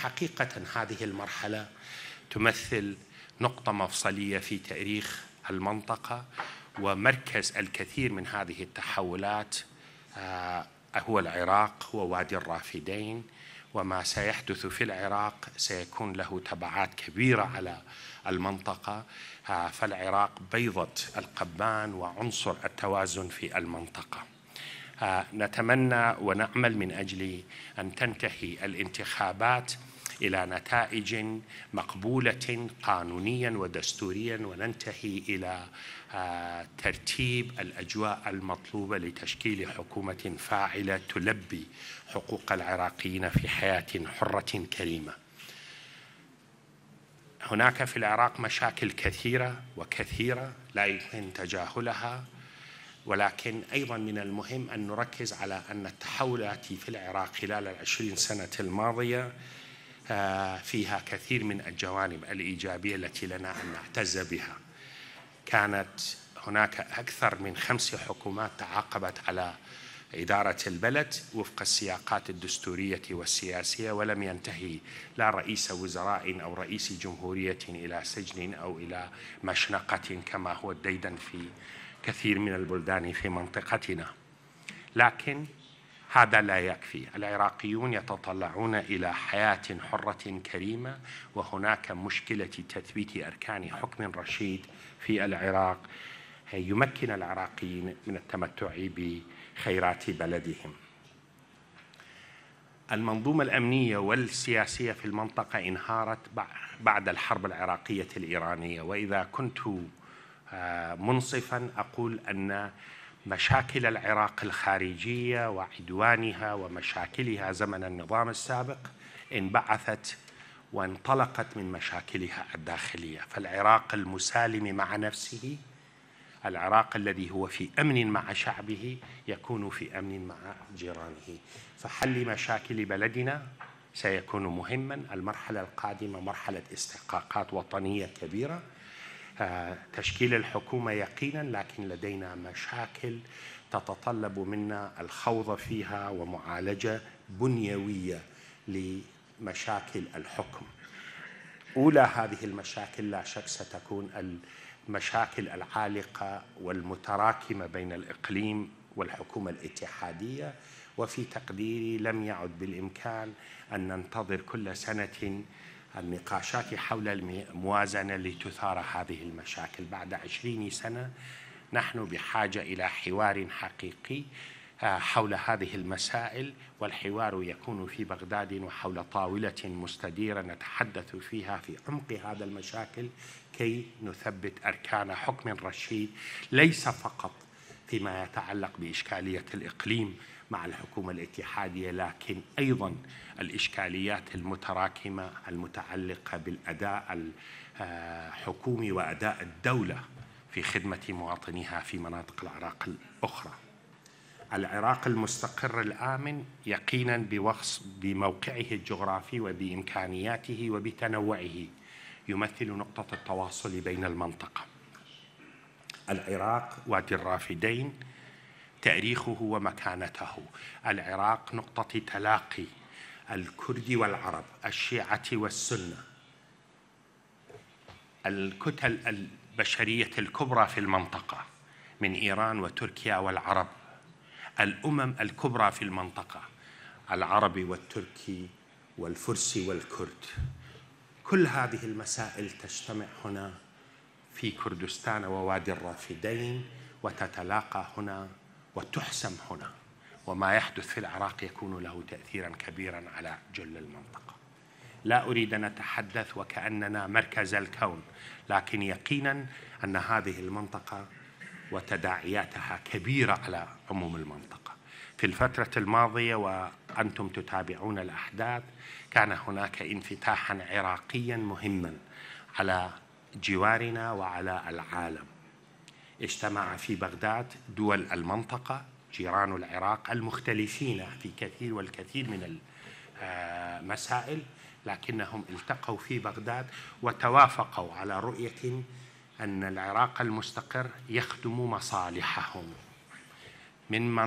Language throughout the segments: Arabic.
حقيقة هذه المرحلة تمثل نقطة مفصلية في تاريخ المنطقة، ومركز الكثير من هذه التحولات هو العراق ووادي الرافدين. وما سيحدث في العراق سيكون له تبعات كبيرة على المنطقة، فالعراق بيضة القبان وعنصر التوازن في المنطقة. نتمنى ونعمل من أجل أن تنتهي الانتخابات إلى نتائج مقبولة قانونيا ودستوريا، وننتهي إلى ترتيب الأجواء المطلوبة لتشكيل حكومة فاعلة تلبي حقوق العراقيين في حياة حرة كريمة. هناك في العراق مشاكل كثيرة لا يمكن تجاهلها، ولكن أيضا من المهم أن نركز على أن التحولات في العراق خلال 20 سنة الماضية فيها كثير من الجوانب الإيجابية التي لنا أن نعتز بها. كانت هناك أكثر من 5 حكومات تعاقبت على إدارة البلد وفق السياقات الدستورية والسياسية، ولم ينتهي لا رئيس وزراء أو رئيس جمهورية إلى سجن أو إلى مشنقة كما هو الديدن في كثير من البلدان في منطقتنا. لكن هذا لا يكفي. العراقيون يتطلعون إلى حياة حرة كريمة، وهناك مشكلة تثبيت أركان حكم رشيد في العراق يمكن العراقيين من التمتع بخيرات بلدهم. المنظومة الأمنية والسياسية في المنطقة انهارت بعد الحرب العراقية الإيرانية، وإذا كنت منصفاً أقول أن مشاكل العراق الخارجية وعدوانها ومشاكلها زمن النظام السابق انبعثت وانطلقت من مشاكلها الداخلية. فالعراق المسالم مع نفسه، العراق الذي هو في أمن مع شعبه، يكون في أمن مع جيرانه. فحل مشاكل بلدنا سيكون مهماً. المرحلة القادمة مرحلة استحقاقات وطنية كبيرة، تشكيل الحكومة يقيناً، لكن لدينا مشاكل تتطلب منا الخوض فيها ومعالجة بنيوية لمشاكل الحكم. أولى هذه المشاكل لا شك ستكون المشاكل العالقة والمتراكمة بين الإقليم والحكومة الاتحادية، وفي تقديري لم يعد بالإمكان أن ننتظر كل سنة النقاشات حول الموازنة لتثار هذه المشاكل. بعد 20 سنة نحن بحاجة إلى حوار حقيقي حول هذه المسائل، والحوار يكون في بغداد وحول طاولة مستديرة نتحدث فيها في عمق هذا المشاكل كي نثبت أركان حكم رشيد، ليس فقط فيما يتعلق بإشكالية الإقليم مع الحكومة الاتحادية، لكن أيضاً الإشكاليات المتراكمة المتعلقة بالأداء الحكومي وأداء الدولة في خدمة مواطنيها في مناطق العراق الأخرى. العراق المستقر الآمن يقيناً بموقعه الجغرافي وبإمكانياته وبتنوعه يمثل نقطة التواصل بين المنطقة. العراق وادي الرافدين تاريخه ومكانته. العراق نقطة تلاقي الكرد والعرب، الشيعة والسنة، الكتل البشرية الكبرى في المنطقة من إيران وتركيا والعرب، الأمم الكبرى في المنطقة، العربي والتركي والفرسي والكرد. كل هذه المسائل تجتمع هنا في كردستان ووادي الرافدين وتتلاقى هنا وتحسم هنا، وما يحدث في العراق يكون له تأثيراً كبيراً على جل المنطقة. لا أريد أن أتحدث وكأننا مركز الكون، لكن يقيناً أن هذه المنطقة وتداعياتها كبيرة على عموم المنطقة. في الفترة الماضية وأنتم تتابعون الأحداث كان هناك انفتاحاً عراقياً مهماً على جوارنا وعلى العالم. اجتمع في بغداد دول المنطقة جيران العراق المختلفين في كثير والكثير من المسائل، لكنهم التقوا في بغداد وتوافقوا على رؤية أن العراق المستقر يخدم مصالحهم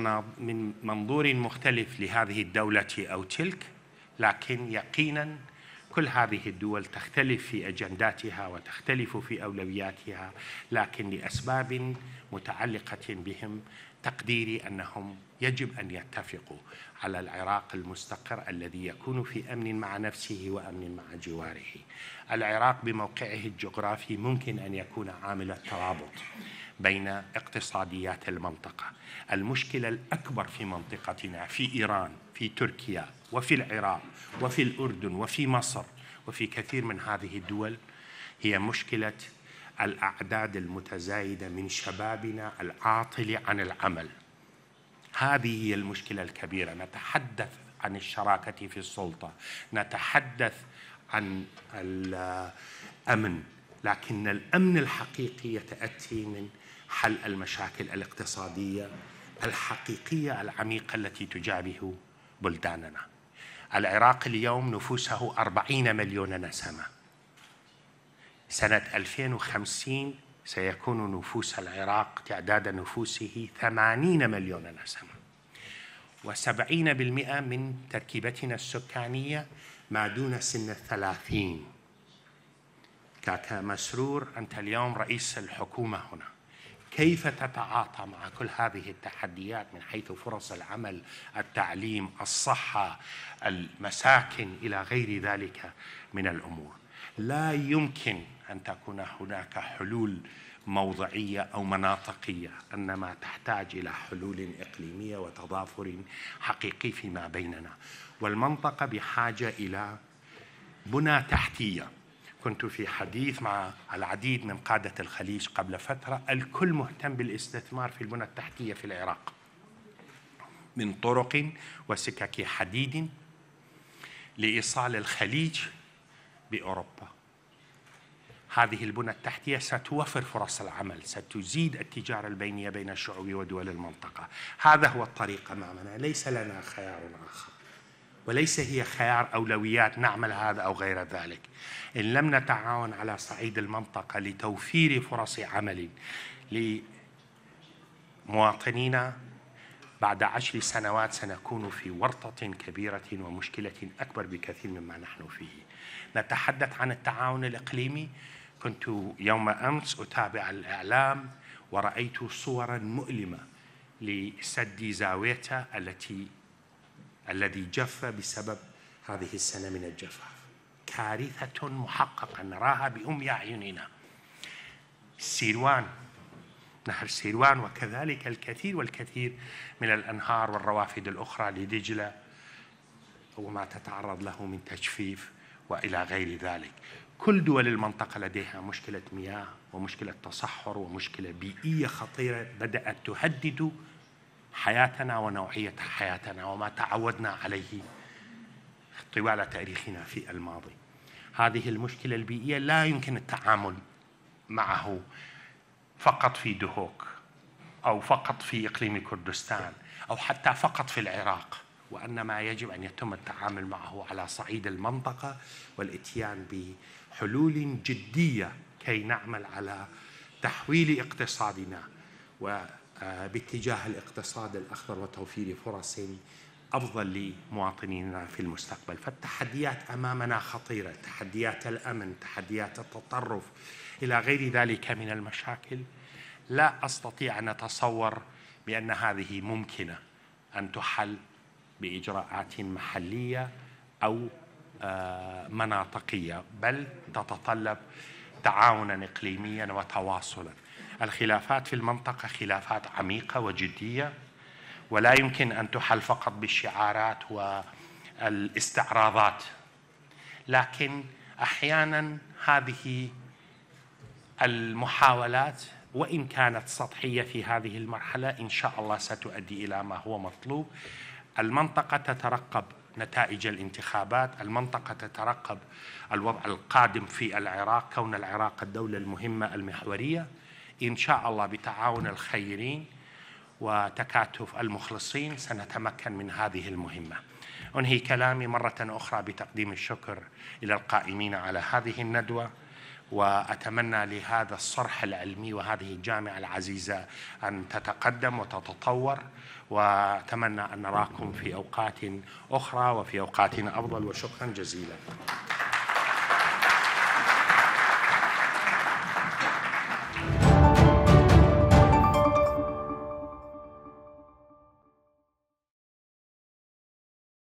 من منظور مختلف لهذه الدولة أو تلك، لكن يقيناً كل هذه الدول تختلف في أجنداتها وتختلف في أولوياتها، لكن لأسباب متعلقة بهم تقديري أنهم يجب أن يتفقوا على العراق المستقر الذي يكون في أمن مع نفسه وأمن مع جواره. العراق بموقعه الجغرافي ممكن أن يكون عامل الترابط بين اقتصاديات المنطقة. المشكلة الأكبر في منطقتنا في إيران، في تركيا، وفي العراق، وفي الأردن، وفي مصر، وفي كثير من هذه الدول هي مشكلة الأعداد المتزايدة من شبابنا العاطل عن العمل. هذه هي المشكلة الكبيرة. نتحدث عن الشراكة في السلطة، نتحدث عن الأمن، لكن الأمن الحقيقي يتأتي من حل المشاكل الاقتصادية الحقيقية العميقة التي تجابه بلداننا. العراق اليوم نفوسه 40 مليون نسمة. سنة 2050 سيكون نفوس العراق تعداد نفوسه 80 مليون نسمة، و70% من تركيبتنا السكانية ما دون سن 30. كاكا مسرور، أنت اليوم رئيس الحكومة هنا، كيف تتعاطى مع كل هذه التحديات من حيث فرص العمل، التعليم، الصحة، المساكن إلى غير ذلك من الأمور؟ لا يمكن أن تكون هناك حلول موضعية أو مناطقية، إنما تحتاج إلى حلول إقليمية وتضافر حقيقي فيما بيننا. والمنطقة بحاجة إلى بنى تحتية. كنت في حديث مع العديد من قادة الخليج قبل فترة، الكل مهتم بالاستثمار في البنى التحتية في العراق، من طرق وسكك حديد لإيصال الخليج بأوروبا. هذه البنى التحتية ستوفر فرص العمل، ستزيد التجارة البينية بين الشعوب ودول المنطقة. هذا هو الطريق أمامنا، ليس لنا خيار آخر، وليس هي خيار أولويات نعمل هذا أو غير ذلك. إن لم نتعاون على صعيد المنطقة لتوفير فرص عمل لمواطنينا، بعد 10 سنوات سنكون في ورطة كبيرة ومشكلة أكبر بكثير مما نحن فيه. نتحدث عن التعاون الإقليمي. كنت يوم أمس أتابع الإعلام ورأيت صورا مؤلمة لسد زاويتا الذي جف بسبب هذه السنة من الجفاف. كارثة محققة نراها بأم أعيننا. سيروان، نهر سيروان، وكذلك الكثير والكثير من الأنهار والروافد الأخرى لدجلة وما تتعرض له من تجفيف وإلى غير ذلك. كل دول المنطقة لديها مشكلة مياه ومشكلة تصحر ومشكلة بيئية خطيرة بدأت تهدد حياتنا ونوعية حياتنا وما تعودنا عليه طوال تاريخنا في الماضي. هذه المشكلة البيئية لا يمكن التعامل معه فقط في دهوك أو فقط في إقليم كردستان أو حتى فقط في العراق، وإنما يجب أن يتم التعامل معه على صعيد المنطقة والإتيان بحلول جدية كي نعمل على تحويل اقتصادنا وباتجاه الاقتصاد الأخضر وتوفير فرص أفضل لمواطنينا في المستقبل. فالتحديات أمامنا خطيرة، تحديات الأمن، تحديات التطرف، إلى غير ذلك من المشاكل. لا أستطيع أن أتصور بأن هذه ممكنة أن تحل بإجراءات محلية أو مناطقية، بل تتطلب تعاونا إقليميا وتواصلا. الخلافات في المنطقة خلافات عميقة وجدية، ولا يمكن أن تحل فقط بالشعارات والاستعراضات، لكن أحيانا هذه المحاولات وإن كانت سطحية في هذه المرحلة إن شاء الله ستؤدي إلى ما هو مطلوب. المنطقة تترقب نتائج الانتخابات، المنطقة تترقب الوضع القادم في العراق، كون العراق الدولة المهمة المحورية. إن شاء الله بتعاون الخيرين وتكاتف المخلصين سنتمكن من هذه المهمة. أنهي كلامي مرة أخرى بتقديم الشكر إلى القائمين على هذه الندوة، وأتمنى لهذا الصرح العلمي وهذه الجامعة العزيزة أن تتقدم وتتطور، وأتمنى أن نراكم في أوقات أخرى وفي أوقات أفضل، وشكرا جزيلا.